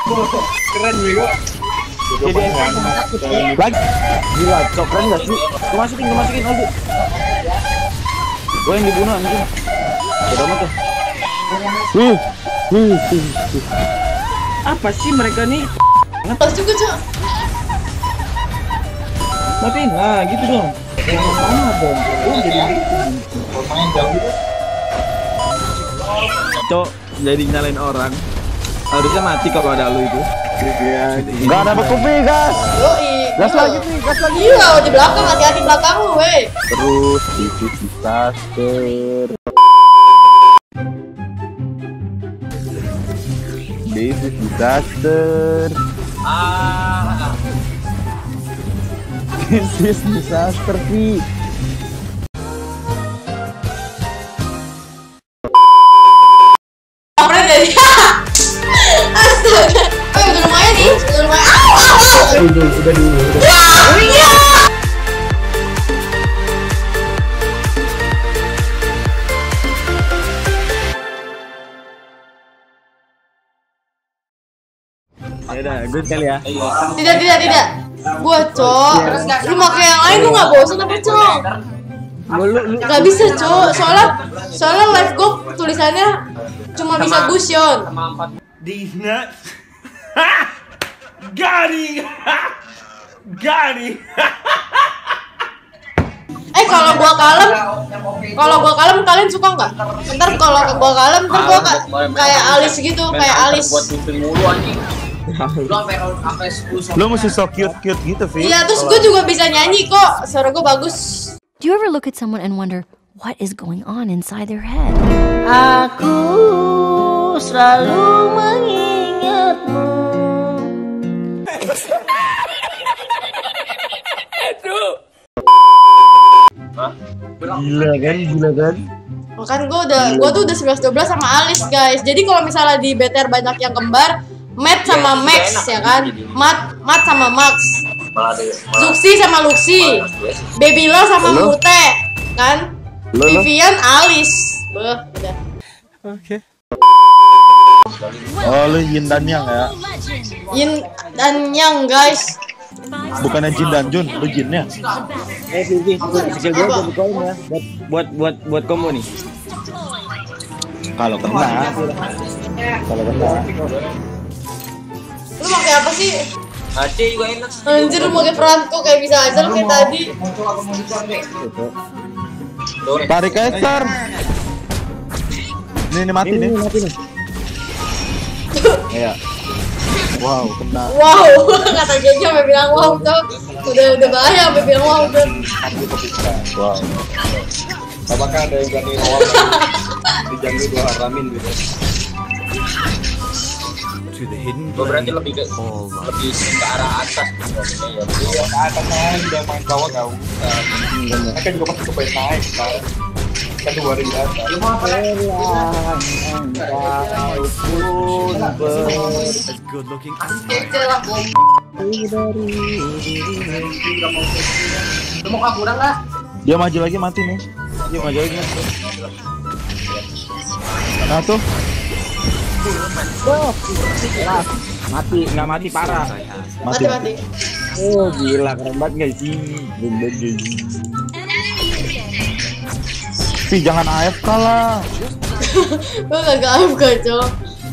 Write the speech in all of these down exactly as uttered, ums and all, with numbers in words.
Keren bego. Lagi. Gila, cok keren gak sih? Gue masukin, gue masukin lagi. Gue yang dibunuh anjing. Udah mati. Wih. Wih. Apa sih mereka nih? Ngetos juga, Cok. Matiin lah gitu dong. Yang sama dong. Oh, jadi gitu. Main jauh gitu. Cok, jadi nyalain orang. Harusnya mati kalau ada lu itu. Enggak ada kopi, gas. Yoi. Gas lagi nih, gas lagi. Iya, di belakang, hati-hati belakang lu, weh. Terus itu disaster. This is disaster. Ah. This is disaster, Vi. Keren dari. Astaga. Oh, udah lumayan nih, udah lumayan. Udah, udah dulu. Wah, iya. Ya udah, good kali ya. Tidak, tidak, tidak. Gua, Cok. Lu pakai yang lain lu enggak bosan apa, Cok? Gak bisa, Cok. Soalnya soalnya live gua tulisannya cuma bisa Gusion. These nuts. Gani. Gani. Eh, kalau gua kalem, kalau gua kalem kalian suka nggak? Ntar kalau gua kalem, ntar gua ka- kayak alis gitu, kayak alis. Lu mesti so cute-cute gitu, Vi. Iya, terus gua juga bisa nyanyi kok. Suara gua bagus. Do you ever look at someone and wonder what is going on inside their head? Aku selalu mengingatmu. Gila kan, gila kan. Kan gua udah, gua tuh udah sebelas dua belas sama Alis, guys. Jadi kalau misalnya di B T R banyak yang kembar, Matt sama Max ya kan? Mat, Mat sama Max. Zuxi sama Luxi. Baby Lo sama Mute, kan? Vivian, Alis. Beuh, udah. Oke. Oh, lu Yin dan Yang ya? Yin dan Yang, guys. Bukannya Jin dan Jun, lu Jinnya. Eh, Vivi, kecil gue buat koin ya. Buat buat buat buat combo nih. Kalau kena, kalau kena. Lu pakai apa sih? Ade juga enak. Anjir, lu pakai Franco kayak bisa aja lu kayak tadi. Tarik Esther. Ini ini mati nih. Mati nih. Iya. Wow, kena. Wow, kata Jejo sampai bilang wow tuh. Udah udah bahaya sampai bilang wow tuh. Wow. Apakah ada yang berani awal dijamin dua haramin gitu? Oh, berarti lebih ke lebih ke arah atas gitu ya. Iya, ke atas aja udah main bawah enggak usah. Mereka juga pasti kepengen naik kan. Kan dua ribu atas. Good looking. Mau kaburan enggak? Dia maju lagi mati nih. Dia maju lagi mati. Nah tuh. Oh, mati, nggak mati parah. Mati mati. Oh gila, keren banget guys sih. Keren banget guys. Tapi jangan A F K lah. Gue gak A F K, Cok.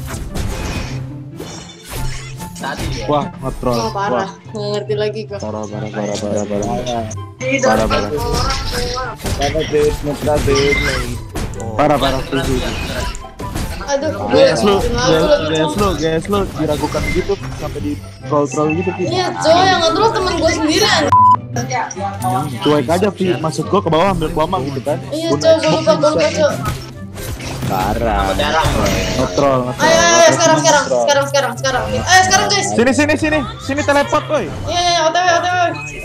Wah, ngetrol. Oh, parah. Nggak ngerti lagi gua. Parah, parah, parah, parah, parah. Parah, parah. Parah, dude, ngetrol, dude. Parah, parah, setuju. Aduh, Guys lu, gue guys lu, guys lu diragukan gitu sampai di troll-troll gitu. iya, Cok, yang ngetrol temen gue sendirian. Cuek aja, Vi. Maksud gua ke bawah ambil kuamang gitu kan. Iya, Cok, gue lupa, gue lupa, Cok. Parah. Ngetrol, ngetrol. Ayo, ayo, ayo, sekarang, sekarang, sekarang, sekarang, sekarang. Ayo, sekarang, guys. Sini, sini, sini. Sini teleport, boy. Iya, iya, O T W, O T W.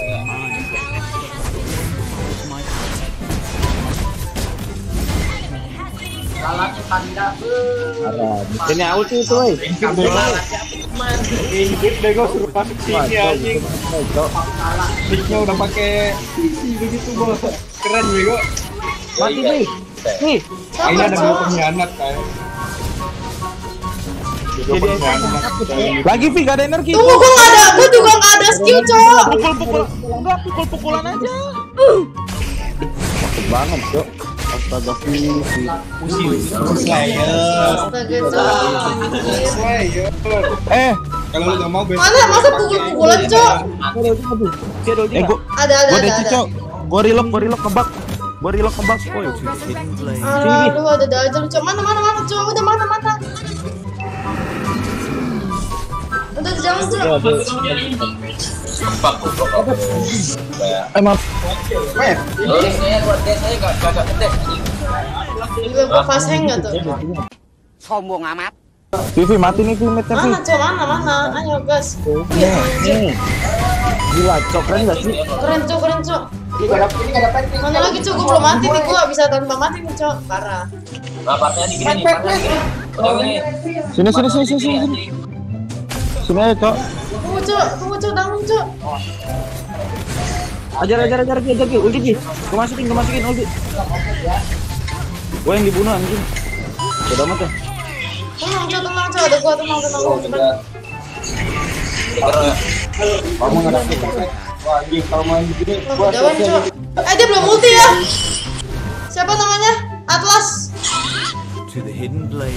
Ini ulti itu, boy. Ingrid bego suruh masuk sini anjing. Nicknya udah pakai begitu bos. Keren bego. Mati nih. Nih. Ini ada dua pengkhianat kan. Lagi Vi gak ada energi. Tunggu, gua nggak ada, gua juga nggak ada skill, Cok. Pukul-pukul. Enggak, pukul-pukulan aja. Cepet banget, Cok. Astaga Vi. Astaga, Cok. Eh, Kalau lu gak mau besok. Mana masa pukul-pukulan, Cok? eh gua Ada, ada, gua ada, deci, ada. Cok. Gua relock, gua relock kebak. Gua relock kebak, boy. Alah, lu ada ada aja lu, Cok. Mana, mana, mana, Cok? Udah mana, mana? Udah jangan, Cok. Sumpah goblok apa? Kayak Emang Weh, saya buat dia saya enggak enggak gede. Gila, gua fast hang nggak tuh? Sombong amat. Vivi mati nih Vi, mate Vi. Mana, Cok? Mana, mana? Ayo, gas. Iya, Nih. Gila, Cok, keren enggak sih? keren, Cok, keren, Cok. Ini enggak dapat, ini enggak dapat. Mana lagi, Cok? Gua belum mati nih, gua bisa tanpa mati nih, Cok. Parah. Nah, partnya di gini nih, partnya gini. Udah gini. Sini sini sini sini sini. Sini aja, Cok. Tunggu, Cok. Tunggu, Cok. Tanggung, Cok. Ajar ajar ajar ajar ajar ulti Ki. Gua masukin, gua masukin ulti. Gua yang dibunuh anjing. Udah mati. Tenang, Cok. Tenang, Cok. Ada gua, tenang, tenang. Gua cepat. Kamu enggak dapat. Wah, anjing kalau main begini Oh, jauhan, Cok. Eh, dia belum ulti ya? Siapa namanya? Atlas. To the hidden blade.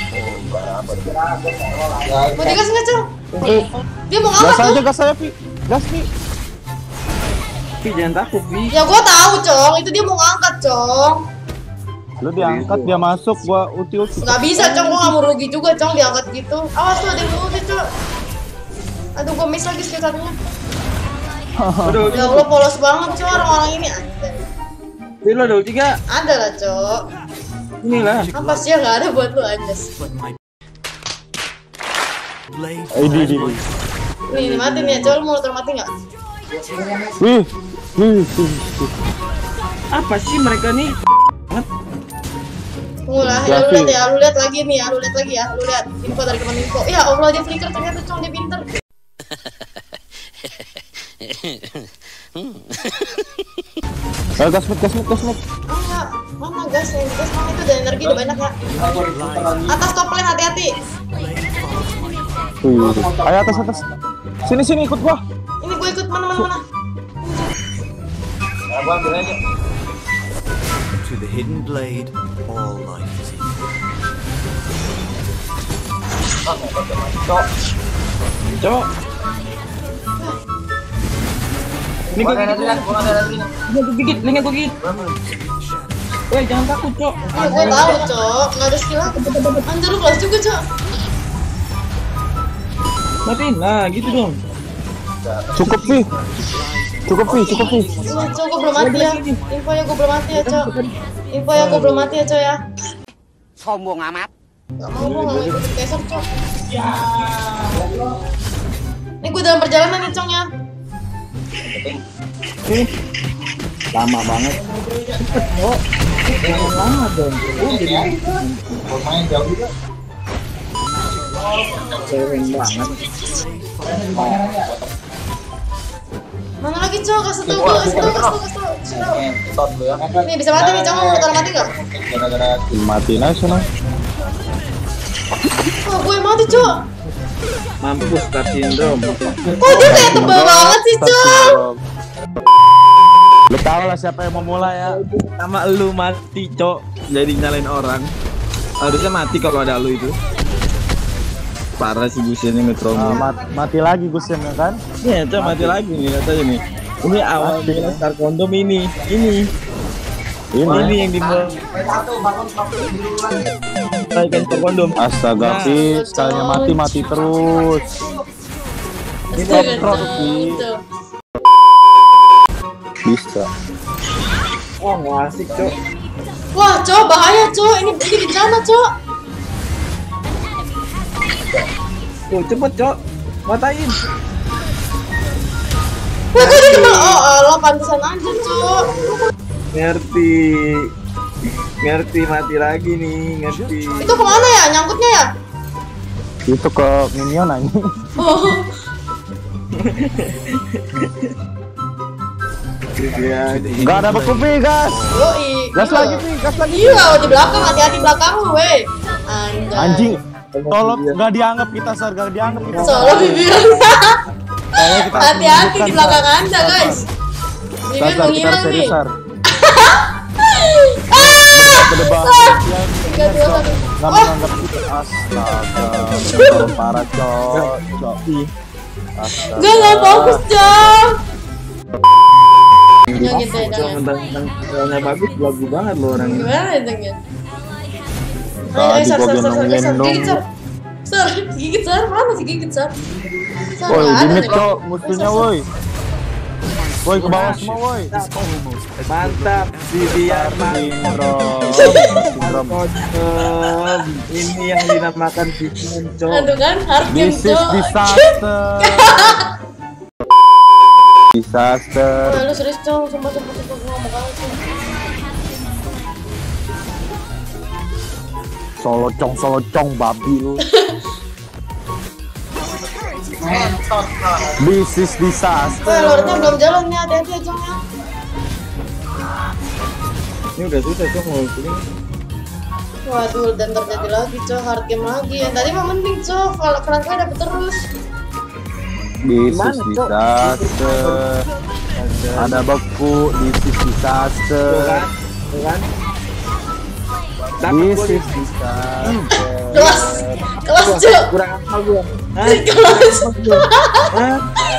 Mau digas nggak, Cok? Dia mau Gas ngangkat aja, tuh. gas saya Vi. Gas Vi. Vi jangan takut Vi. Ya gua tahu, Cok. Itu dia mau ngangkat, Cok. Lu diangkat dia masuk, gua ulti ulti. Nggak bisa, Cok. Gua nggak mau rugi juga, Cok, diangkat gitu. Awas tuh, ada yang ulti, Cok. Aduh, gua miss lagi skill satunya. Ya Allah, polos banget, Cok, orang-orang ini. Anjay. Vi lo ada ulti enggak? Ada lah, Cok. Inilah. Apa sih yang nggak ada buat lu, anjas? But my blade. Eh di di. Nih, ini mati nih, Cok. Lu mau termati nggak? Wih. Wih. Apa sih mereka nih? Tunggu lah, ya, lu lihat ya, lu lihat lagi nih ya, lu lihat lagi ya, lu lihat info dari teman info. Ya Allah, dia flicker ternyata, Cok, dia pinter. Ayo gas mid, gas mid, gas mid. Enggak, mana gas nih, gas mana itu ada energi udah banyak ya. Atas top lane hati-hati. Wih. Ayo atas atas. Sini sini ikut gua. Ini gue ikut mana mana mana. Nah, gua ambil aja. To the hidden blade. All life is equal. Ah, enggak pakai cok. Cok. Ini Gua gua ada lagi, gua ada lagi. Ini gua gigit, ini gua gigit. Eh jangan takut, Cok. Ya gue tahu, Cok, nggak ada skill aku. Anjir lu kelas juga, Cok. Matiin lah, gitu dong. Cukup Vi. Cukup Vi, cukup Vi. Iya, Cok, gue belum mati ya. Info ya gue belum mati ya, Cok. Info ya gue belum mati ya, Cok ya. Sombong amat. Gak mau, gue gak mau ikut geser, Cok. Ini gue dalam perjalanan nih, Cok ya. Ini lama banget. Cepet, Cok. Jangan lama dong. Oh, jadi Gua main jauh juga. keren banget. Mana lagi, Cok? Kasih tau gue, kasih tau, kasih tau, kasih tau. Kasih tau. Ngentot lu ya. Nih, bisa mati nih, Cok. Mau taruh mati gak? Gara-gara Matiin aja sana. Oh, gue yang mati, Cok. Mampus Star Syndrome. Kok dia kayak tebel banget sih, Cok? Lu tau lah siapa yang mau mulai ya. Sama lu mati, Cok. Jadi nyalain orang. Harusnya mati kalau ada lu itu. Parah sih Gusen yang ngetrol. Uh, mat mati lagi Gusen ya kan? Iya, Cok, mati lagi nih lihat aja nih. Ini awal dengan Star Kondom ini. Ini. Ini, ini yang dimulai. Kan Star Kondom. Astaga, sih, sekalinya mati mati terus. Ini top sih. Bisa. Oh, nggak asik, Cok. Wah, Cok, bahaya, Cok. Ini ini bencana, Cok. Tuh, cepet, Cok. Matain. Wah, kok dia tebel? Oh, Allah, pantesan aja, Cok. Ngerti. Ngerti, mati lagi nih, ngerti. Itu kemana ya? Nyangkutnya ya? Itu ke minion aja. Oh. Gak ada bekupi, gas. Yoi. Gas Iya. lagi, Pi, gas lagi. Iya, di belakang, hati-hati belakang lu, weh. Anjay. Anjing. Tolong nggak dianggap kita Sar, nggak dianggap kita. Solo Bibian. Kayaknya kita harus Hati-hati menunjukkan, di belakang Sar. Anda, guys. Sar, Bibian Sar, mau kita harus ngilang serius nih. Sar. Ah! Berdebak yang Tiga, dua, satu. nggak Oh, menganggap kita. Astaga, terlalu parah cok, cok. Astaga. gue nggak fokus, Jom. Ya gitu ya, jangan. Mentang-mentang bagus, lagu banget lo orang. Gimana ya, Jeng ya? Ayo, Tadi ayo, Sar, gua Sar, Sar, Sar, Sar, gendong-gendong. gigit, Sar. Sar, gigit, Sar. Mana sih gigit, Sar? Sar, Woi, nggak ada limit nih. cok, musuhnya woi. Woi, ke bawah semua woi. Mantap, Vivian Sindrom, sindrom. Ini yang dinamakan Vivian, Cok. Aduh kan, hard game, This is Cok. disaster. Disaster. Wah, lu serius, Cok. Sumpah, sumpah, sumpah. Gue nggak mau kalah, Cok. Solocong, solocong, babi lu. This is Wah, disaster. lordnya belum jalan nih, hati-hati ya, Cok ya. Ini udah susah, Cok, mau ini. Waduh, dan terjadi lagi, Cok. Hard game lagi. Yang tadi mah mending, Cok. Kalau kerangkanya dapet terus. This is disaster. Ada beku. This is disaster. Tuh kan? This is disaster. Kelas, kelas, Cok. Kurang apa gua? Hah? Kelas, Hah?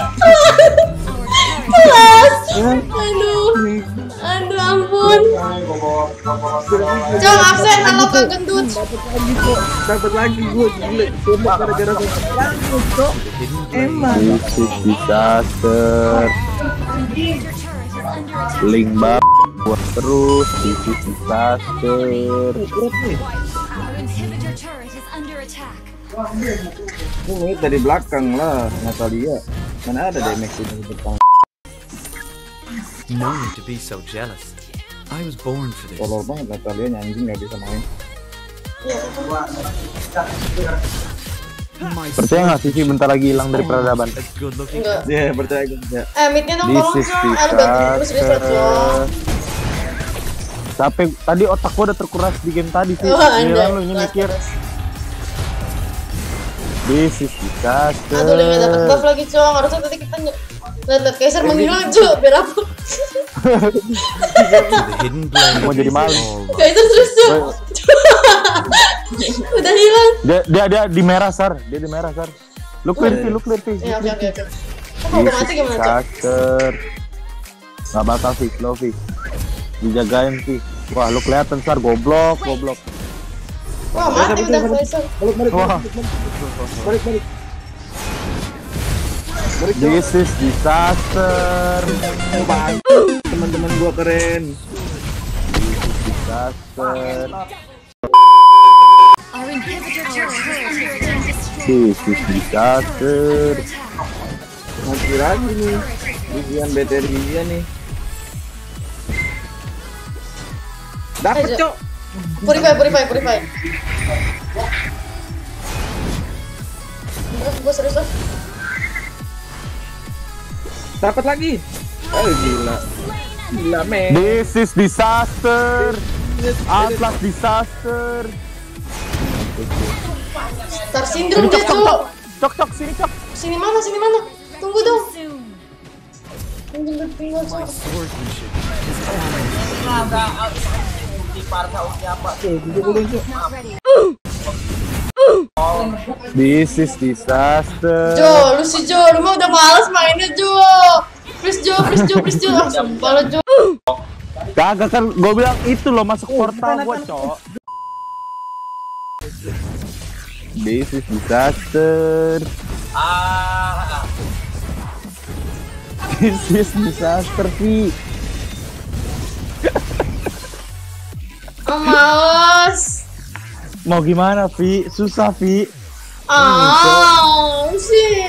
kelas. Aduh, aduh ampun. Cok, absen kalau Pak Gendut. Dapat lagi gua gila. Coba gara-gara gua. Cok. Emang. This is disaster. Link bab buat terus. This is disaster. Gua ngeliat dari belakang lah, Natalia. Mana ada damage ini di depan. No need to be so jealous. I was born for this. Tolol banget Natalia, anjing nggak bisa main. My Percaya nggak Vivi bentar lagi hilang dari peradaban? as good looking. Enggak. Ya, percaya gue enggak. Eh, midnya dong, This tolong, is Cok. Eh, lu bantu terus, serius, Cok. disaster. Sampai tadi otak gua udah terkuras di game tadi sih. Wah, Gila anjay. lu ini Kelas, mikir. kelas. This is disaster. Aduh, lu nggak dapet buff lagi, Cok. Harusnya tadi kita ny- lihat-lihat Kaiser menghilang, Cok. Biar apa? The hidden blade. Mau jadi malu. All Kaiser terus, Cok. Udah hilang. Dia, dia dia di merah Sar, dia di merah Sar. Lu clear Vi, lu clear Vi. Ya, oke, oke, oke. Oh, kalau udah mati gimana, Cok? Disaster. Gak bakal Vi, slow Vi. Dijagain Vi. Wah, lu kelihatan Sar, goblok, goblok. Wah, mati udah Kaiser. Balik, balik, Wah, balik, balik. this is disaster. Teman-teman gua keren. Disaster. Our inhibitor turret has been destroyed. This is disaster. Mati lagi nih. Vivian B T R Vivian nih. Dapat, Ayo, Cok. Purify, purify, purify. Udah, gue serius lah. Dapat lagi. Oh, gila. Gila, men. This is disaster. Atlas disaster. Star Syndrome dia, Cok. Cok, cok, sini cok. Sini mana, sini mana? Tunggu dong. Tunggu, tunggu, Cok. swordsmanship. This is disaster. Jo, lu si Jo, lu mah udah males mainnya, Jo. Please Jo, please Jo, please Jo. Ah, sumpah lo, Jo. Kagak kan, gue bilang itu loh masuk portal gue cok. This is disaster. Ah, This is disaster Vi. Oh, males. Mau gimana Vi? Susah Vi. Ah, sih.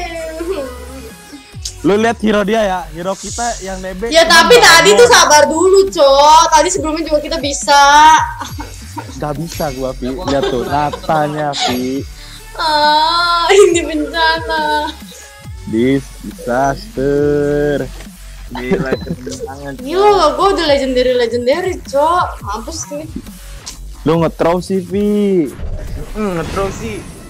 Lu lihat hero dia ya, hero kita yang nebek. Ya tapi tadi tuh sabar dulu, Cok. Tadi sebelumnya juga kita bisa. Gak bisa gua Vi. Lihat tuh natanya Vi. Ah, ini bencana. This disaster. Gila, kemenangan. Gila, gue udah legendary legendary, Cok. Mampus nih. Lu nge-throw sih Vi. Hmm, nge-throw sih.